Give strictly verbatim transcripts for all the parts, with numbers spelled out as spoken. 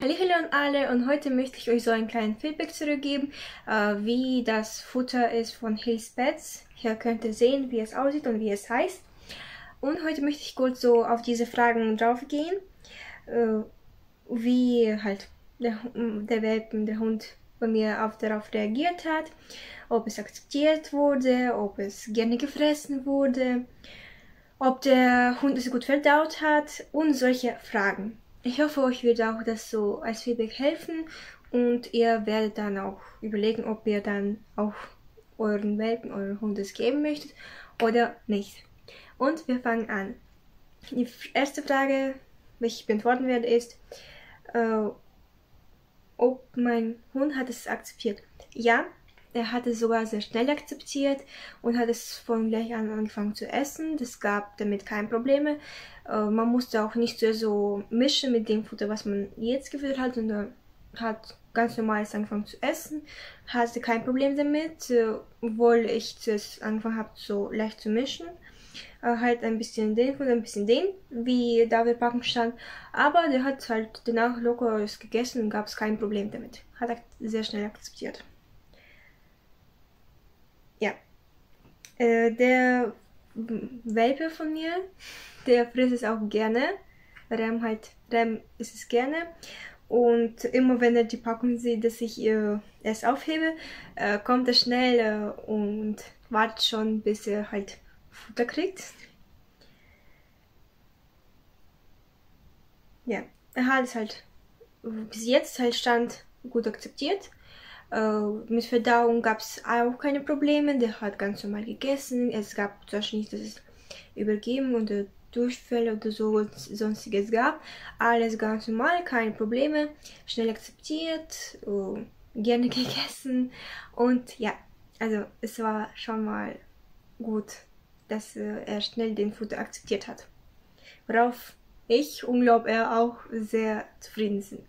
Hallo an alle, und heute möchte ich euch so einen kleinen Feedback zurückgeben, äh, wie das Futter ist von Hill's Pets. Hier könnt ihr sehen, wie es aussieht und wie es heißt. Und heute möchte ich kurz so auf diese Fragen drauf gehen, äh, wie halt der, der Welpen, der Hund bei mir auf, darauf reagiert hat, ob es akzeptiert wurde, ob es gerne gefressen wurde, ob der Hund es gut verdaut hat und solche Fragen. Ich hoffe, euch wird auch das so als Feedback helfen und ihr werdet dann auch überlegen, ob ihr dann auch euren Welpen, euren Hund es geben möchtet oder nicht. Und wir fangen an. Die erste Frage, die ich beantworten werde, ist, äh, ob mein Hund hat es akzeptiert. Ja, er hat es sogar sehr schnell akzeptiert und hat es von gleich an angefangen zu essen. Das gab damit keine Probleme. Äh, man musste auch nicht so mischen mit dem Futter, was man jetzt gefüttert hat, sondern hat ganz normal angefangen zu essen. Hatte kein Problem damit, äh, obwohl ich zuerst angefangen habe, so leicht zu mischen. Äh, halt ein bisschen den und ein bisschen den, wie da der Packung stand. Aber der hat halt danach locker gegessen und gab es kein Problem damit. Hat er sehr schnell akzeptiert. Ja, äh, der Welpe von mir, der frisst es auch gerne. Rem halt, Rem isst es gerne. Und immer wenn er die Packung sieht, dass ich äh, es aufhebe, äh, kommt er schnell äh, und wartet schon, bis er halt Futter kriegt. Ja, er hat es halt bis jetzt halt Stand gut akzeptiert. Uh, mit Verdauung gab es auch keine Probleme, der hat ganz normal gegessen. Es gab zum Beispiel nicht, dass es Übergeben oder Durchfälle oder so sonstiges gab. Alles ganz normal, keine Probleme, schnell akzeptiert, uh, gerne gegessen und ja, also es war schon mal gut, dass uh, er schnell den Futter akzeptiert hat. Worauf ich und glaube er auch sehr zufrieden sind.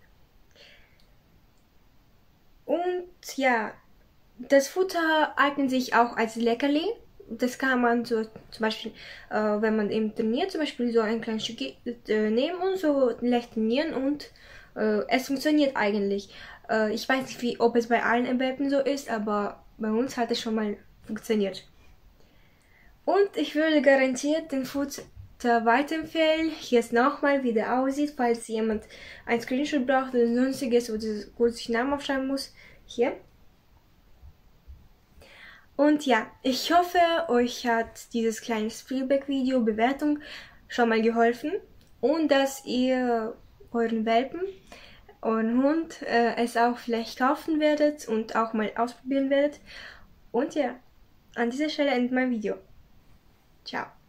Und ja, das Futter eignet sich auch als Leckerli. Das kann man so zum Beispiel, äh, wenn man eben trainiert, zum Beispiel so ein kleines Stück äh, nehmen und so leicht trainieren und äh, es funktioniert eigentlich. Äh, ich weiß nicht, wie, ob es bei allen Welpen so ist, aber bei uns hat es schon mal funktioniert. Und ich würde garantiert den Futter weiterempfehlen. Hier ist nochmal, wie der aussieht, falls jemand ein Screenshot braucht oder sonstiges oder kurz den Namen aufschreiben muss. Hier. Und ja, ich hoffe, euch hat dieses kleine Feedback-Video, Bewertung schon mal geholfen und dass ihr euren Welpen, euren Hund äh, es auch vielleicht kaufen werdet und auch mal ausprobieren werdet. Und ja, an dieser Stelle endet mein Video. Ciao.